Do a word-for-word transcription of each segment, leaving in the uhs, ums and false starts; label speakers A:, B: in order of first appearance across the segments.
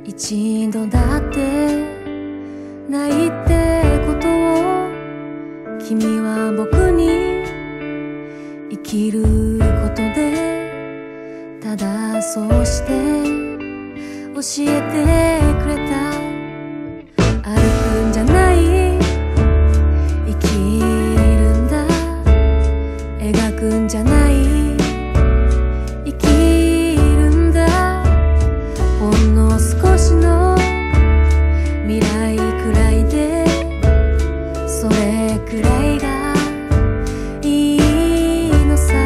A: 一度だってないってことを君は僕に生きることでただそうして教えてくれた。歩くんじゃない生きるんだ、描くんじゃない生きるんだ。ほんの少しの未来くらいでそれくらいがいいのさ。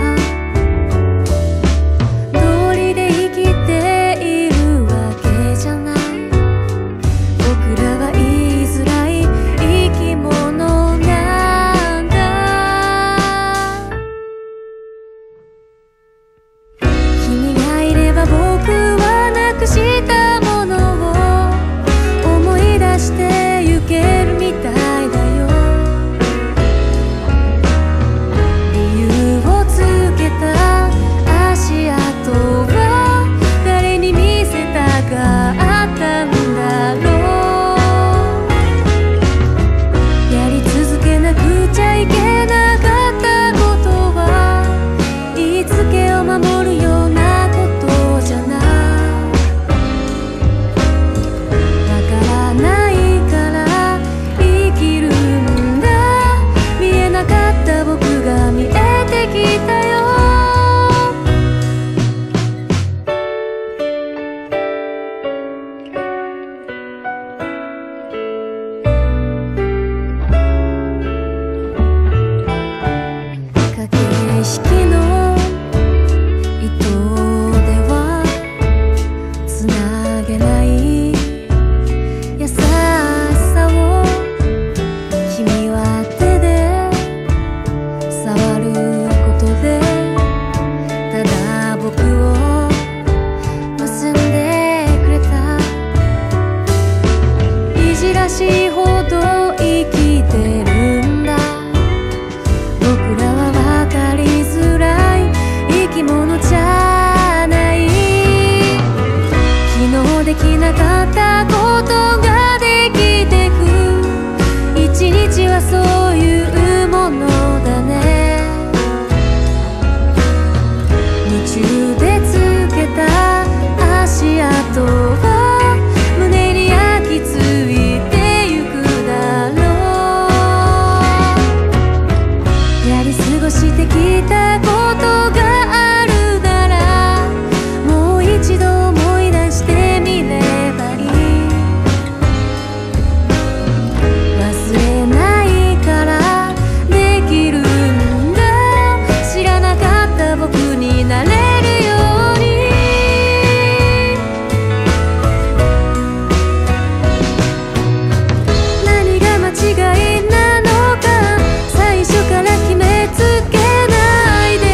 A: 道理で生きているわけじゃない。僕らは言いづらい生き物なんだ。君がいれば僕はなくしたものを思い出してゆけるみたいだよ。理由をつけた足跡は誰に見せたかったんだろう。やり続けなくちゃいけなかったことは言いつけを守るようなことじゃない。わからないから生きるんだ。見えなかった僕が見えてきたよ。駆け引きの糸ではつなげない優しさを君は手で触ることでただ僕を結んでくれた。いじらしいほど生きてるんだ。僕らは分かりづらい生き物じゃない。昨日できなかったことができてく一日はそういうものだね。夢中でつけた足跡は胸に焼き付いてゆくだろう。やり過ごしてきたことがあるならもう一度思い出してみればいい。忘れないからできるんだ。知らなかった僕になれるように。何が間違いなのか最初から決めつけないで。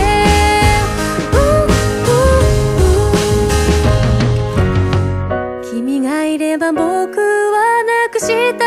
A: 君がいれば僕はなくした